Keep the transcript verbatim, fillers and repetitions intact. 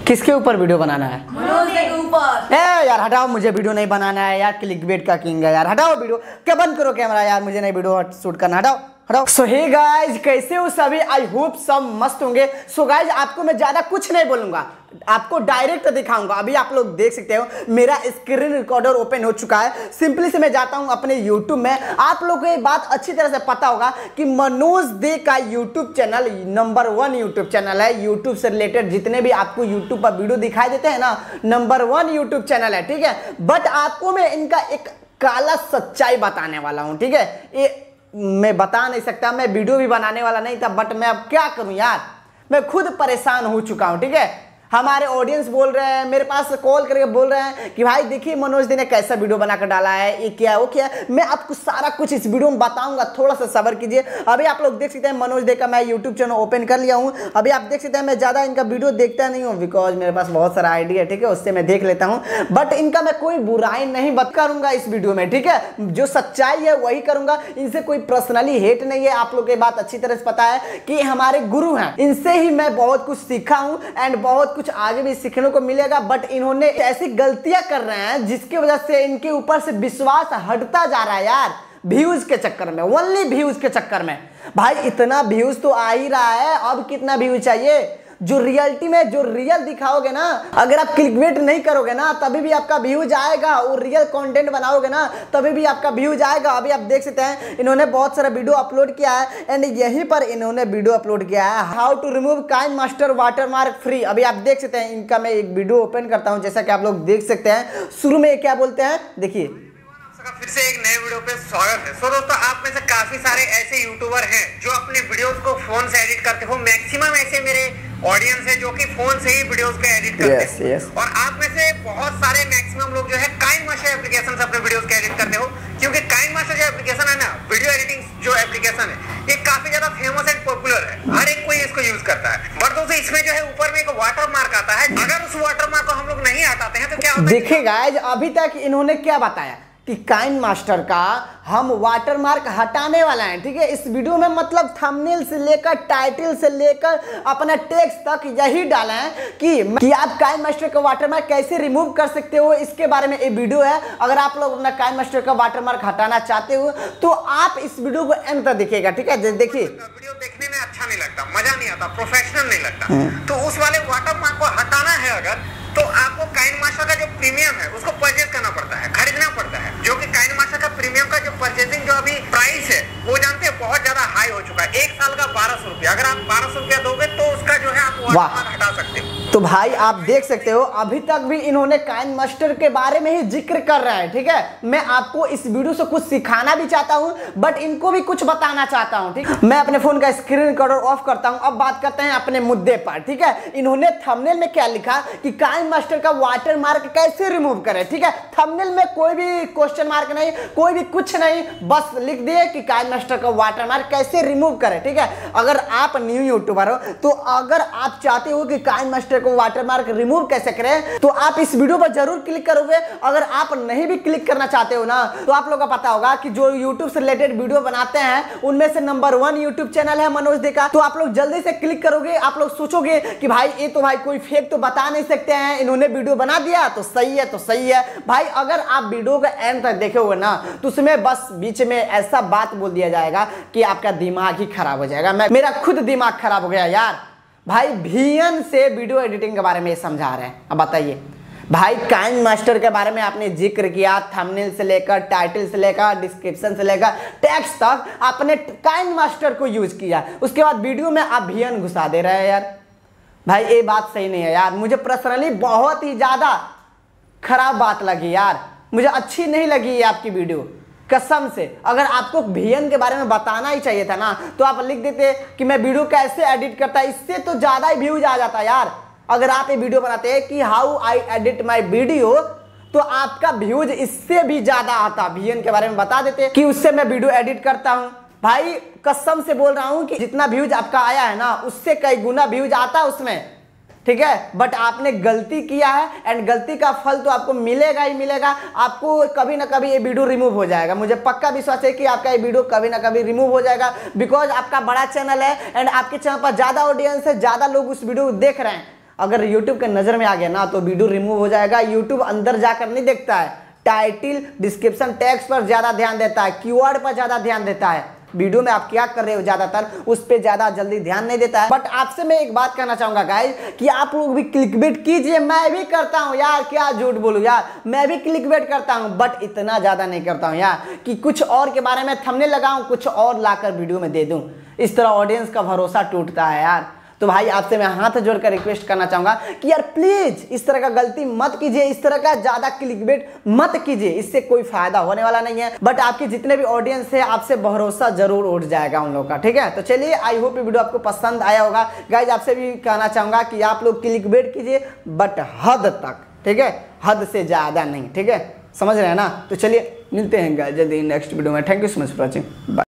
किसके ऊपर वीडियो बनाना है? मनोज के ऊपर। ए यार हटाओ, मुझे वीडियो नहीं बनाना है यार, क्लिकबेट का किंग है यार, हटाओ वीडियो, क्या बंद करो कैमरा यार, मुझे नहीं वीडियो शूट करना, हटाओ हटाओ। सो हे गाइज, कैसे हो सभी? आई होप सब मस्त होंगे। सो गाइज आपको मैं ज्यादा कुछ नहीं बोलूंगा, आपको डायरेक्ट दिखाऊंगा। अभी आप लोग देख सकते हो मेरा स्क्रीन रिकॉर्डर ओपन हो चुका है। सिंपली से मैं जाता हूं अपने यूट्यूब में। आप लोगों को ये बात अच्छी तरह से पता होगा कि मनोज दे का YouTube channel number one YouTube channel है। यूट्यूब से रिलेटेड जितने भी आपको यूट्यूब पर वीडियो दिखाई देते हैं ना, नंबर वन यूट्यूब चैनल है, ठीक है। बट आपको मैं इनका एक काला सच्चाई बताने वाला हूं, ठीक है। ये मैं बता नहीं सकता, मैं वीडियो भी बनाने वाला नहीं था, बट मैं अब क्या करूं यार, मैं खुद परेशान हो चुका हूं, ठीक है। हमारे ऑडियंस बोल रहे हैं, मेरे पास कॉल करके बोल रहे हैं कि भाई देखिए मनोज दी ने कैसा वीडियो बनाकर डाला है, ये क्या है वो क्या है। मैं आपको सारा कुछ इस वीडियो में बताऊंगा, थोड़ा सा सब्र कीजिए। अभी आप लोग देख सकते हैं मनोज दे का मैं यूट्यूब चैनल ओपन कर लिया हूं। अभी आप देख सकते हैं मैं ज़्यादा इनका वीडियो देखता नहीं हूँ, बिकॉज मेरे पास बहुत सारा आइडिया है, ठीक है, उससे मैं देख लेता हूँ। बट इनका मैं कोई बुराई नहीं बत करूंगा इस वीडियो में, ठीक है। जो सच्चाई है वही करूंगा, इनसे कोई पर्सनली हेट नहीं है। आप लोग ये बात अच्छी तरह से पता है कि हमारे गुरु हैं, इनसे ही मैं बहुत कुछ सीखा हूँ एंड बहुत कुछ आगे भी सीखने को मिलेगा। बट इन्होंने ऐसी गलतियां कर रहे हैं जिसकी वजह से इनके ऊपर से विश्वास हटता जा रहा है यार, व्यूज के चक्कर में, ओनली व्यूज के चक्कर में। भाई इतना व्यूज तो आ ही रहा है, अब कितना व्यूज चाहिए? जो रियलिटी में जो रियल दिखाओगे ना, अगर आप क्लिकबेट नहीं करोगे ना तभी भी आपका व्यूज आएगा, और रियल कंटेंट बनाओगे ना तभी भी आपका व्यूज आएगा। अभी आप देख सकते हैं इन्होंने बहुत सारा वीडियो अपलोड किया है एंड यहीं पर इन्होंने वीडियो अपलोड किया है, how to remove KineMaster watermark free. अभी आप देख सकते हैं इनका मैं एक वीडियो ओपन करता हूं, जैसा कि आप लोग देख सकते हैं। शुरू में क्या बोलते हैं, देखिए। फिर से एक नए वीडियो पे स्वागत है। सो दोस्तों, आप में से काफी सारे ऐसे यूट्यूबर हैं जो अपने वीडियोस को फोन से एडिट करते हो। मैक्सिमम ऐसे मेरे ऑडियंस है जो कि फोन से ही वीडियोस को एडिट करते yes, हैं yes. और आप में से बहुत सारे मैक्सिमम लोग जो है काइन मास्टर एप्लीकेशन से अपने वीडियोस को एडिट करते हो, क्योंकि काइन मास्टर जो एप्लीकेशन है ना, वीडियो एडिटिंग जो एप्लीकेशन है, ये काफी ज्यादा फेमस एंड पॉपुलर है, हर एक कोई इसको यूज करता है। बट दोस्तों इसमें जो है ऊपर में एक वाटर मार्क आता है, अगर उस वाटर मार्क को हम लोग नहीं हटाते हैं तो क्या होता है? देखिए गाइस, अभी तक इन्होंने क्या बताया कि काइन मास्टर का हम वाटरमार्क हटाने वाला है, ठीक है। इस वीडियो में मतलब थंबनेल से लेकर टाइटल से लेकर अपना टेक्स्ट तक यही डाला है कि, कि आप काइन मास्टर का वाटरमार्क कैसे रिमूव कर सकते हो, इसके बारे में ये वीडियो है। अगर आप लोग अपना काइन मास्टर का वाटरमार्क हटाना चाहते हो तो आप इस वीडियो को एंड तक देखिएगा, ठीक है। देखिए वीडियो देखने में अच्छा नहीं लगता, मजा नहीं आता, प्रोफेशनल नहीं लगता, तो उस वाले वाटरमार्क को हटाना है अगर, तो आपको काइन मास्टर का जो प्रीमियम है उसको परचेज करना पड़ता है, खरीदना पड़ता है, जो कि काइन मास्टर का प्रीमियम का जो परचेजिंग जो अभी प्राइस है वो जानते हैं बहुत ज्यादा हाई हो चुका है। एक साल का बारह सौ रुपया, अगर आप बारह सौ रुपया दोगे तो उसका जो है आप वाटरमार्क हटा सकते हो। तो भाई आप देख सकते हो अभी तक भी इन्होंने काइन मास्टर के बारे में ही जिक्र कर रहे हैं, ठीक है। मैं आपको इस वीडियो से कुछ सिखाना भी चाहता हूं, बट इनको भी कुछ बताना चाहता हूं, ठीक। मैं अपने फोन का स्क्रीन रिकॉर्डर ऑफ करता हूं। अब बात करते हैं अपने मुद्दे पर, ठीक है। इन्होंने थंबनेल में क्या लिखा कि काइन मास्टर का वाटरमार्क कैसे रिमूव करें, ठीक है। थंबनेल में कोई भी क्वेश्चन मार्क नहीं, कोई भी कुछ नहीं, बस लिख दिए कि काइन मास्टर का वाटरमार्क कैसे रिमूव करें, ठीक है। अगर आप न्यू यूट्यूबर हो तो अगर आप चाहते हो कि काइन मास्टर को वाटरमार्क रिमूव कैसे करें तो आप इस वीडियो पर जरूर क्लिक करोगे। अगर आप नहीं भी क्लिक करना चाहते हो ना तो आप लोगों को पता होगा कि जो यूट्यूब से रिलेटेड वीडियो बनाते हैं उनमें से नंबर वन यूट्यूब चैनल है मनोज दे का, तो आप लोग जल्दी से क्लिक करोगे। आप लोग सोचोगे कि भाई ये तो भाई कोई फेक तो बता नहीं सकते हैं, इन्होंने वीडियो बना दिया तो सही है तो सही है। भाई अगर आप वीडियो का एंड तक देखोगे ना तो उसमें बस बीच में ऐसा बात बोल दिया जाएगा कि आपका दिमाग ही खराब हो जाएगा। मैं मेरा खुद दिमाग खराब हो गया यार। भाई वीएन से वीडियो एडिटिंग के बारे में समझा रहे हैं, अब बताइए भाई। काइन मास्टर के बारे में आपने जिक्र किया, थंबनेल से लेकर टाइटल से लेकर डिस्क्रिप्शन से लेकर टेक्स्ट तक आपने काइन मास्टर को यूज किया, उसके बाद वीडियो में आप वीएन घुसा दे रहे हैं यार। भाई ये बात सही नहीं है यार, मुझे पर्सनली बहुत ही ज्यादा खराब बात लगी यार, मुझे अच्छी नहीं लगी ये आपकी वीडियो, कसम से। अगर आपको वीएन के बारे में बताना ही चाहिए था ना तो आप लिख देते कि मैं वीडियो कैसे एडिट करता, इससे तो ज्यादा ही व्यूज आ जाता यार। अगर आप ये वीडियो बनाते हैं कि how I edit my video तो आपका व्यूज इससे भी ज्यादा आता। वीएन के बारे में बता देते कि उससे मैं वीडियो एडिट करता हूं। भाई कसम से बोल रहा हूं कि जितना व्यूज आपका आया है ना उससे कई गुना व्यूज आता है उसमें, ठीक है। बट आपने गलती किया है एंड गलती का फल तो आपको मिलेगा ही मिलेगा। आपको कभी ना कभी ये वीडियो रिमूव हो जाएगा, मुझे पक्का विश्वास है कि आपका ये वीडियो कभी ना कभी रिमूव हो जाएगा, बिकॉज आपका बड़ा चैनल है एंड आपके चैनल पर ज्यादा ऑडियंस है, ज्यादा लोग उस वीडियो को देख रहे हैं। अगर यूट्यूब के नज़र में आ गया ना तो वीडियो रिमूव हो जाएगा। यूट्यूब अंदर जाकर नहीं देखता है, टाइटिल डिस्क्रिप्शन टैग्स पर ज़्यादा ध्यान देता है, कीवर्ड पर ज़्यादा ध्यान देता है। वीडियो में आप क्या कर रहे हो ज़्यादातर उस पर ज़्यादा जल्दी ध्यान नहीं देता है। बट आपसे मैं एक बात कहना चाहूँगा गाइस कि आप लोग भी क्लिकबेट कीजिए, मैं भी करता हूँ यार, क्या झूठ बोलूँ यार, मैं भी क्लिकबेट करता हूँ, बट इतना ज़्यादा नहीं करता हूँ यार कि कुछ और के बारे में थंबनेल लगाऊँ, कुछ और लाकर वीडियो में दे दूँ। इस तरह ऑडियंस का भरोसा टूटता है यार। तो भाई आपसे मैं हाथ जोड़कर रिक्वेस्ट करना चाहूंगा कि यार प्लीज इस तरह का गलती मत कीजिए, इस तरह का ज्यादा क्लिकबेट मत कीजिए, इससे कोई फायदा होने वाला नहीं है। बट आपके जितने भी ऑडियंस है आपसे भरोसा जरूर उठ जाएगा उन लोग का, ठीक है। तो चलिए, आई होप ये वीडियो आपको पसंद आया होगा। गाइज आपसे भी कहना चाहूंगा कि आप लोग क्लिकबेट कीजिए बट हद तक, ठीक है, हद से ज्यादा नहीं, ठीक है, समझ रहे हैं ना। तो चलिए मिलते हैं गाइज जल्दी नेक्स्ट वीडियो में। Thank you so much for watching, bye.